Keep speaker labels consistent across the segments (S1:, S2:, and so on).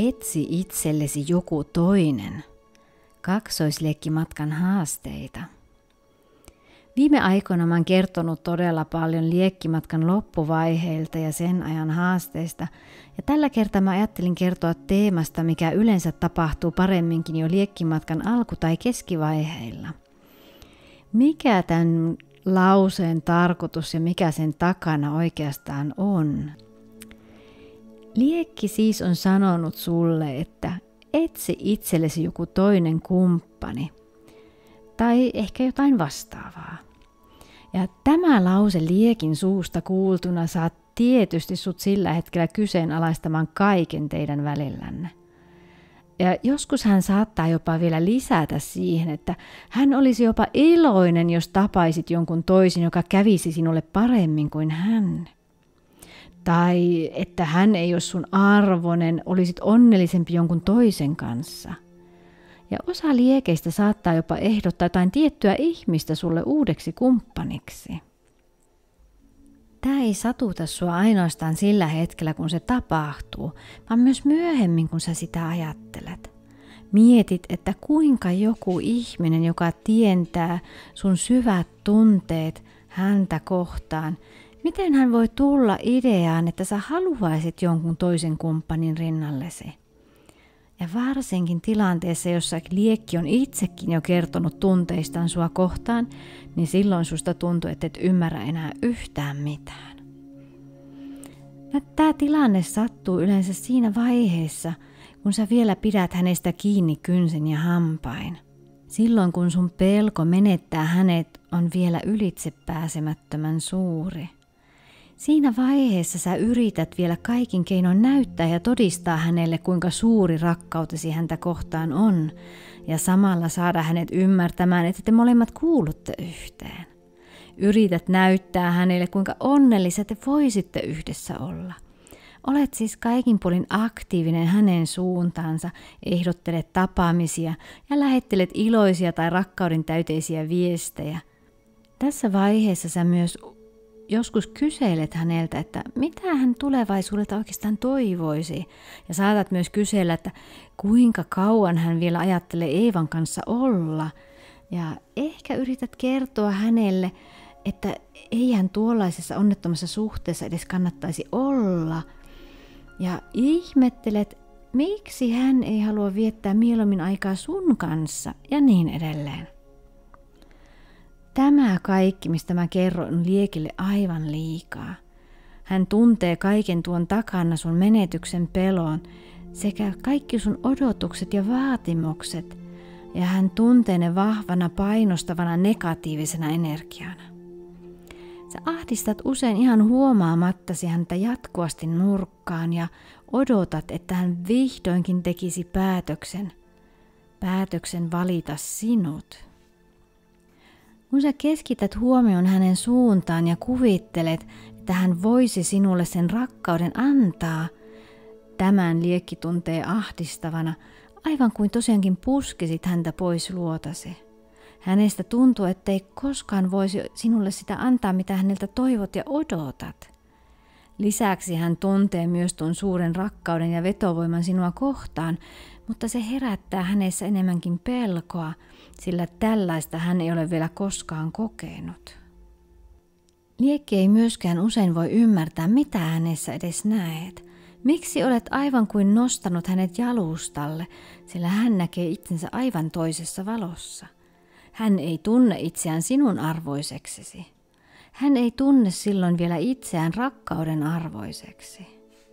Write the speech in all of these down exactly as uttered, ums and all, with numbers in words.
S1: Etsi itsellesi joku toinen. Kaksoisliekkimatkan haasteita. Viime aikoina mä oon kertonut todella paljon liekkimatkan loppuvaiheilta ja sen ajan haasteista. Ja tällä kertaa mä ajattelin kertoa teemasta, mikä yleensä tapahtuu paremminkin jo liekkimatkan alku- tai keskivaiheilla. Mikä tämän lauseen tarkoitus ja mikä sen takana oikeastaan on? Liekki siis on sanonut sulle, että etsi itsellesi joku toinen kumppani tai ehkä jotain vastaavaa. Ja tämä lause liekin suusta kuultuna saa tietysti sut sillä hetkellä kyseenalaistamaan kaiken teidän välillänne. Ja joskus hän saattaa jopa vielä lisätä siihen, että hän olisi jopa iloinen, jos tapaisit jonkun toisen, joka kävisi sinulle paremmin kuin hän. Tai että hän ei ole sun arvoinen, olisit onnellisempi jonkun toisen kanssa. Ja osa liekeistä saattaa jopa ehdottaa jotain tiettyä ihmistä sulle uudeksi kumppaniksi. Tämä ei satuta sua ainoastaan sillä hetkellä, kun se tapahtuu, vaan myös myöhemmin, kun sä sitä ajattelet. Mietit, että kuinka joku ihminen, joka tientää sun syvät tunteet häntä kohtaan, miten hän voi tulla ideaan, että sä haluaisit jonkun toisen kumppanin rinnallesi? Ja varsinkin tilanteessa, jossa liekki on itsekin jo kertonut tunteistaan sua kohtaan, niin silloin susta tuntuu, että et ymmärrä enää yhtään mitään. Ja tämä tilanne sattuu yleensä siinä vaiheessa, kun sä vielä pidät hänestä kiinni kynsin ja hampain. Silloin kun sun pelko menettää hänet on vielä ylitsepääsemättömän suuri. Siinä vaiheessa sä yrität vielä kaikin keinoin näyttää ja todistaa hänelle, kuinka suuri rakkautesi häntä kohtaan on, ja samalla saada hänet ymmärtämään, että te molemmat kuulutte yhteen. Yrität näyttää hänelle, kuinka onnellisia te voisitte yhdessä olla. Olet siis kaikin puolin aktiivinen hänen suuntaansa, ehdottelet tapaamisia ja lähettelet iloisia tai rakkauden täyteisiä viestejä. Tässä vaiheessa sä myös joskus kyselet häneltä, että mitä hän tulevaisuudelta oikeastaan toivoisi. Ja saatat myös kysellä, että kuinka kauan hän vielä ajattelee Eevan kanssa olla. Ja ehkä yrität kertoa hänelle, että ei hän tuollaisessa onnettomassa suhteessa edes kannattaisi olla. Ja ihmettelet, miksi hän ei halua viettää mieluummin aikaa sun kanssa ja niin edelleen. Tämä kaikki, mistä mä kerron, on liekille aivan liikaa. Hän tuntee kaiken tuon takana sun menetyksen pelon sekä kaikki sun odotukset ja vaatimukset, ja hän tuntee ne vahvana painostavana negatiivisena energiana. Sä ahdistat usein ihan huomaamattasi häntä jatkuvasti nurkkaan ja odotat, että hän vihdoinkin tekisi päätöksen, päätöksen valita sinut. Kun sä keskität huomion hänen suuntaan ja kuvittelet, että hän voisi sinulle sen rakkauden antaa, tämän liekki tuntee ahdistavana, aivan kuin tosiaankin puskisit häntä pois luotasi. Hänestä tuntuu, ettei koskaan voisi sinulle sitä antaa, mitä häneltä toivot ja odotat. Lisäksi hän tuntee myös tuon suuren rakkauden ja vetovoiman sinua kohtaan, mutta se herättää hänessä enemmänkin pelkoa, sillä tällaista hän ei ole vielä koskaan kokenut. Liekki ei myöskään usein voi ymmärtää, mitä hänessä edes näet. Miksi olet aivan kuin nostanut hänet jalustalle, sillä hän näkee itsensä aivan toisessa valossa. Hän ei tunne itseään sinun arvoiseksesi. Hän ei tunne silloin vielä itseään rakkauden arvoiseksi.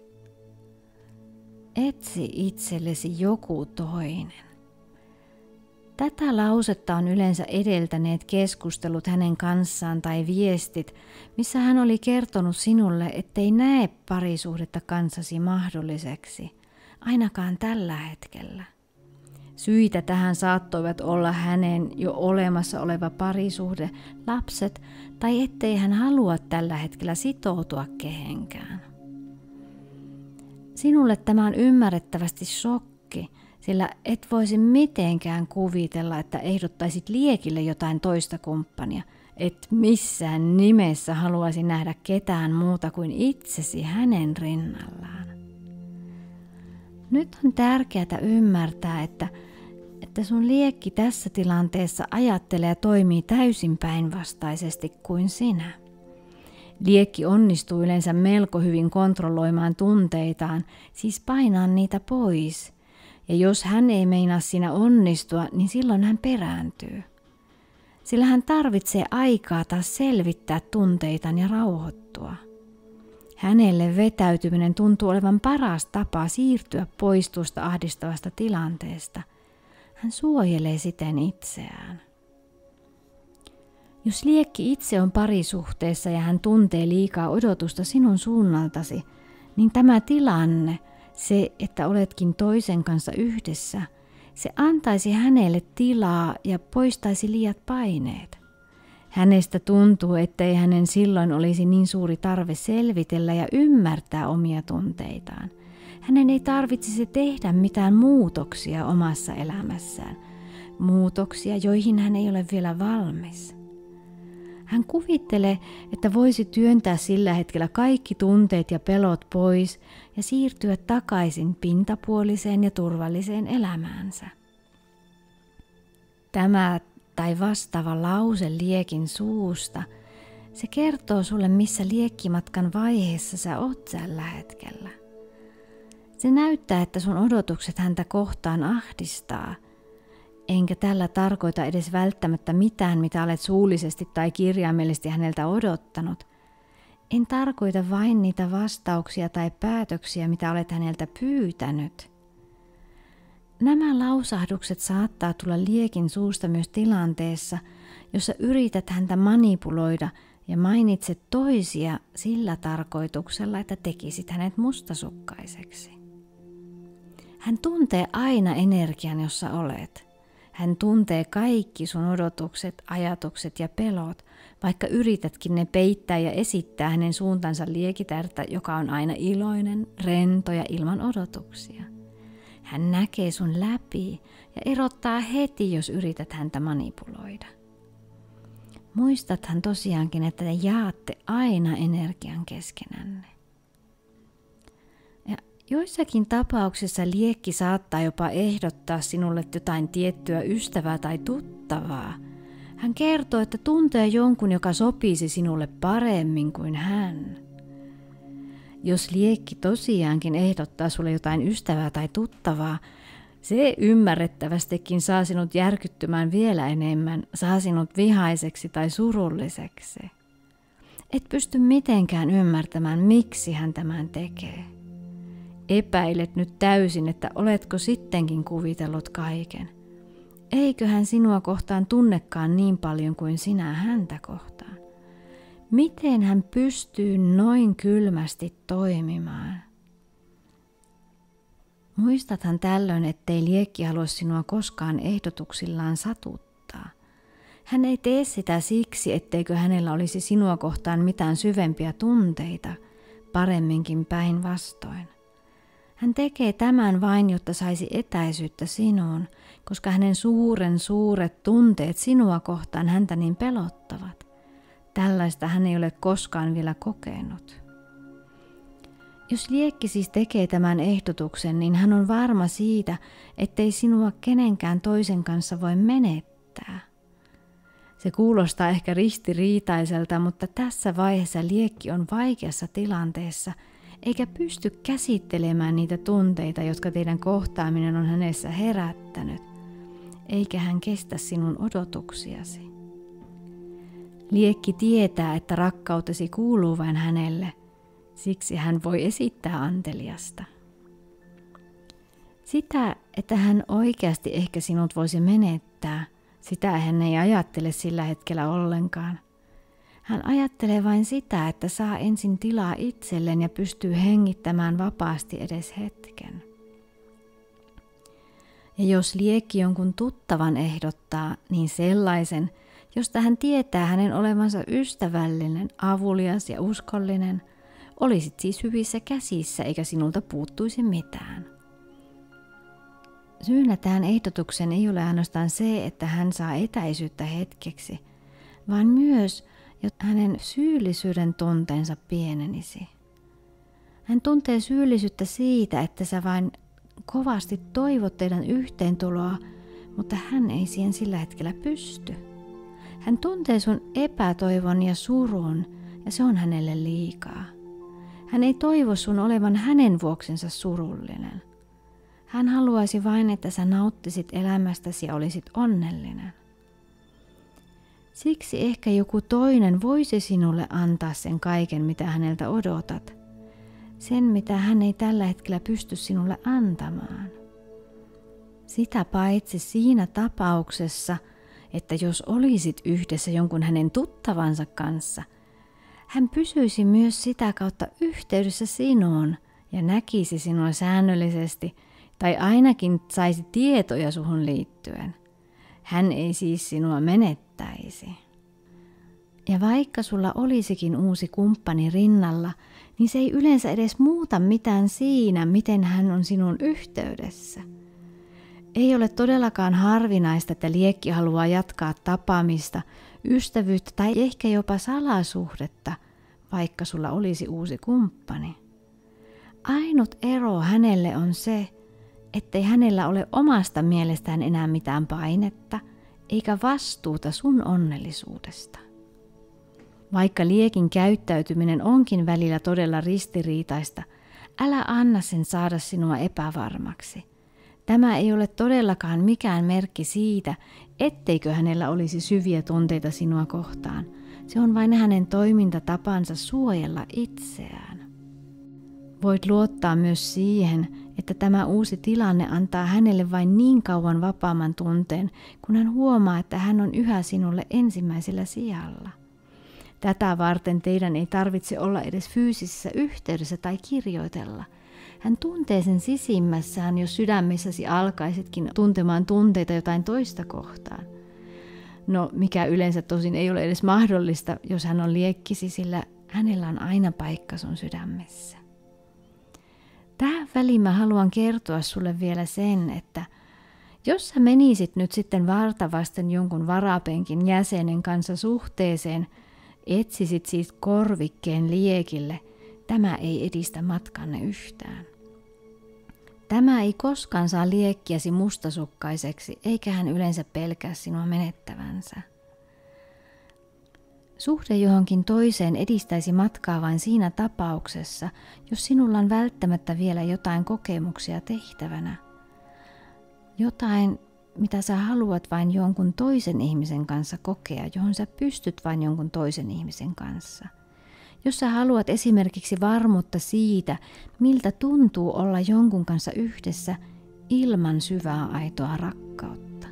S1: Etsi itsellesi joku toinen. Tätä lausetta on yleensä edeltäneet keskustelut hänen kanssaan tai viestit, missä hän oli kertonut sinulle, ettei näe parisuhdetta kanssasi mahdolliseksi, ainakaan tällä hetkellä. Syitä tähän saattoivat olla hänen jo olemassa oleva parisuhde, lapset tai ettei hän halua tällä hetkellä sitoutua kehenkään. Sinulle tämä on ymmärrettävästi shokki, sillä et voisi mitenkään kuvitella, että ehdottaisit liekille jotain toista kumppania. Et missään nimessä haluaisi nähdä ketään muuta kuin itsesi hänen rinnallaan. Nyt on tärkeää ymmärtää, että, että sun liekki tässä tilanteessa ajattelee ja toimii täysin päinvastaisesti kuin sinä. Liekki onnistuu yleensä melko hyvin kontrolloimaan tunteitaan, siis painaa niitä pois. Ja jos hän ei meinaa siinä onnistua, niin silloin hän perääntyy. Sillä hän tarvitsee aikaa taas selvittää tunteitaan ja rauhoittua. Hänelle vetäytyminen tuntuu olevan paras tapa siirtyä pois tuosta ahdistavasta tilanteesta. Hän suojelee siten itseään. Jos liekki itse on parisuhteessa ja hän tuntee liikaa odotusta sinun suunnaltasi, niin tämä tilanne, se, että oletkin toisen kanssa yhdessä, se antaisi hänelle tilaa ja poistaisi liiat paineet. Hänestä tuntuu, ettei hänen silloin olisi niin suuri tarve selvitellä ja ymmärtää omia tunteitaan. Hänen ei tarvitsisi tehdä mitään muutoksia omassa elämässään, muutoksia, joihin hän ei ole vielä valmis. Hän kuvittelee, että voisi työntää sillä hetkellä kaikki tunteet ja pelot pois ja siirtyä takaisin pintapuoliseen ja turvalliseen elämäänsä. Tämä tai vastaava lause liekin suusta, se kertoo sulle, missä liekkimatkan vaiheessa sä oot tällä hetkellä. Se näyttää, että sun odotukset häntä kohtaan ahdistaa, enkä tällä tarkoita edes välttämättä mitään, mitä olet suullisesti tai kirjaimellisesti häneltä odottanut. En tarkoita vain niitä vastauksia tai päätöksiä, mitä olet häneltä pyytänyt. Nämä lausahdukset saattaa tulla liekin suusta myös tilanteessa, jossa yrität häntä manipuloida ja mainitset toisia sillä tarkoituksella, että tekisit hänet mustasukkaiseksi. Hän tuntee aina energian, jossa olet. Hän tuntee kaikki sun odotukset, ajatukset ja pelot, vaikka yritätkin ne peittää ja esittää hänen suuntansa liekitärtä, joka on aina iloinen, rento ja ilman odotuksia. Hän näkee sun läpi ja erottaa heti, jos yrität häntä manipuloida. Muistathan tosiaankin, että te jaatte aina energian keskenänne. Ja joissakin tapauksissa liekki saattaa jopa ehdottaa sinulle jotain tiettyä ystävää tai tuttavaa. Hän kertoo, että tuntee jonkun, joka sopisi sinulle paremmin kuin hän. Jos liekki tosiaankin ehdottaa sulle jotain ystävää tai tuttavaa, se ymmärrettävästikin saa sinut järkyttymään vielä enemmän, saa sinut vihaiseksi tai surulliseksi. Et pysty mitenkään ymmärtämään, miksi hän tämän tekee. Epäilet nyt täysin, että oletko sittenkin kuvitellut kaiken. Eikö hän sinua kohtaan tunnekaan niin paljon kuin sinä häntä kohtaan? Miten hän pystyy noin kylmästi toimimaan? Muistathan tällöin, ettei liekki halua sinua koskaan ehdotuksillaan satuttaa. Hän ei tee sitä siksi, etteikö hänellä olisi sinua kohtaan mitään syvempiä tunteita, paremminkin päinvastoin. Hän tekee tämän vain, jotta saisi etäisyyttä sinuun, koska hänen suuren suuret tunteet sinua kohtaan häntä niin pelottavat. Tällaista hän ei ole koskaan vielä kokenut. Jos liekki siis tekee tämän ehdotuksen, niin hän on varma siitä, ettei sinua kenenkään toisen kanssa voi menettää. Se kuulostaa ehkä ristiriitaiselta, mutta tässä vaiheessa liekki on vaikeassa tilanteessa, eikä pysty käsittelemään niitä tunteita, jotka teidän kohtaaminen on hänessä herättänyt, eikä hän kestä sinun odotuksiasi. Liekki tietää, että rakkautesi kuuluu vain hänelle, siksi hän voi esittää anteliasta. Sitä, että hän oikeasti ehkä sinut voisi menettää, sitä hän ei ajattele sillä hetkellä ollenkaan. Hän ajattelee vain sitä, että saa ensin tilaa itselleen ja pystyy hengittämään vapaasti edes hetken. Ja jos liekki jonkun tuttavan ehdottaa, niin sellaisen, josta hän tietää hänen olevansa ystävällinen, avulias ja uskollinen, olisit siis hyvissä käsissä eikä sinulta puuttuisi mitään. Syynä tähän ehdotuksen ei ole ainoastaan se, että hän saa etäisyyttä hetkeksi, vaan myös, jotta hänen syyllisyyden tunteensa pienenisi. Hän tuntee syyllisyyttä siitä, että sä vain kovasti toivot teidän yhteentuloa, mutta hän ei siihen sillä hetkellä pysty. Hän tuntee sun epätoivon ja surun, ja se on hänelle liikaa. Hän ei toivo sun olevan hänen vuoksensa surullinen. Hän haluaisi vain, että sä nauttisit elämästäsi ja olisit onnellinen. Siksi ehkä joku toinen voisi sinulle antaa sen kaiken, mitä häneltä odotat. Sen, mitä hän ei tällä hetkellä pysty sinulle antamaan. Sitä paitsi siinä tapauksessa, että jos olisit yhdessä jonkun hänen tuttavansa kanssa, hän pysyisi myös sitä kautta yhteydessä sinuun ja näkisi sinua säännöllisesti tai ainakin saisi tietoja suhun liittyen. Hän ei siis sinua menettäisi. Ja vaikka sulla olisikin uusi kumppani rinnalla, niin se ei yleensä edes muuta mitään siinä, miten hän on sinun yhteydessä. Ei ole todellakaan harvinaista, että liekki haluaa jatkaa tapaamista, ystävyyttä tai ehkä jopa salasuhdetta, vaikka sulla olisi uusi kumppani. Ainut ero hänelle on se, ettei hänellä ole omasta mielestään enää mitään painetta, eikä vastuuta sun onnellisuudesta. Vaikka liekin käyttäytyminen onkin välillä todella ristiriitaista, älä anna sen saada sinua epävarmaksi. Tämä ei ole todellakaan mikään merkki siitä, etteikö hänellä olisi syviä tunteita sinua kohtaan. Se on vain hänen toimintatapansa suojella itseään. Voit luottaa myös siihen, että tämä uusi tilanne antaa hänelle vain niin kauan vapaamman tunteen, kun hän huomaa, että hän on yhä sinulle ensimmäisellä sijalla. Tätä varten teidän ei tarvitse olla edes fyysisessä yhteydessä tai kirjoitella. Hän tuntee sen sisimmässään, jos sydämessäsi alkaisitkin tuntemaan tunteita jotain toista kohtaan. No, mikä yleensä tosin ei ole edes mahdollista, jos hän on liekkisi, sillä hänellä on aina paikka sun sydämessä. Tähän väliin mä haluan kertoa sulle vielä sen, että jos sä menisit nyt sitten vartavasten jonkun varapenkin jäsenen kanssa suhteeseen, etsisit siis korvikkeen liekille, tämä ei edistä matkanne yhtään. Tämä ei koskaan saa liekkiäsi mustasukkaiseksi, eikä hän yleensä pelkää sinua menettävänsä. Suhde johonkin toiseen edistäisi matkaa vain siinä tapauksessa, jos sinulla on välttämättä vielä jotain kokemuksia tehtävänä. Jotain, mitä sä haluat vain jonkun toisen ihmisen kanssa kokea, johon sä pystyt vain jonkun toisen ihmisen kanssa. Jos sä haluat esimerkiksi varmuutta siitä, miltä tuntuu olla jonkun kanssa yhdessä ilman syvää aitoa rakkautta.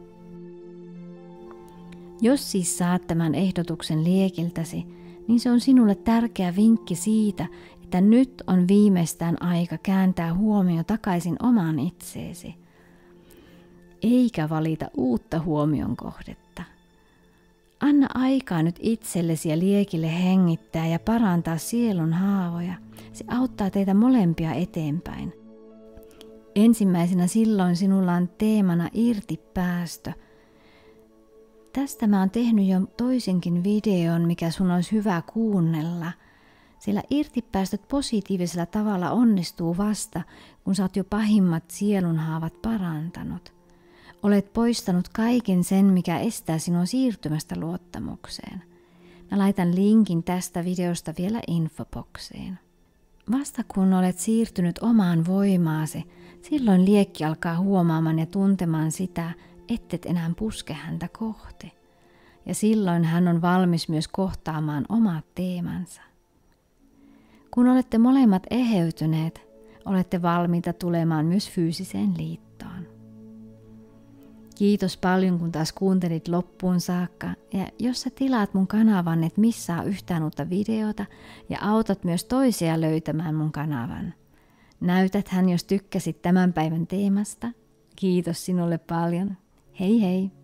S1: Jos siis saat tämän ehdotuksen liekiltäsi, niin se on sinulle tärkeä vinkki siitä, että nyt on viimeistään aika kääntää huomio takaisin omaan itseesi, eikä valita uutta huomion kohdetta. Anna aikaa nyt itsellesi ja liekille hengittää ja parantaa sielun haavoja. Se auttaa teitä molempia eteenpäin. Ensimmäisenä silloin sinulla on teemana irtipäästö. Tästä mä oon tehnyt jo toisenkin videon, mikä sun olisi hyvä kuunnella. Sillä irtipäästöt positiivisella tavalla onnistuu vasta, kun sä oot jo pahimmat sielunhaavat parantanut. Olet poistanut kaiken sen, mikä estää sinua siirtymästä luottamukseen. Mä laitan linkin tästä videosta vielä infoboksiin. Vasta kun olet siirtynyt omaan voimaasi, silloin liekki alkaa huomaamaan ja tuntemaan sitä, ettet enää puske häntä kohti. Ja silloin hän on valmis myös kohtaamaan omat teemansa. Kun olette molemmat eheytyneet, olette valmiita tulemaan myös fyysiseen liittoon. Kiitos paljon, kun taas kuuntelit loppuun saakka, ja jos sä tilaat mun kanavan, et missaa yhtään uutta videota ja autat myös toisia löytämään mun kanavan. Näytäthän, jos tykkäsit tämän päivän teemasta. Kiitos sinulle paljon. Hei hei!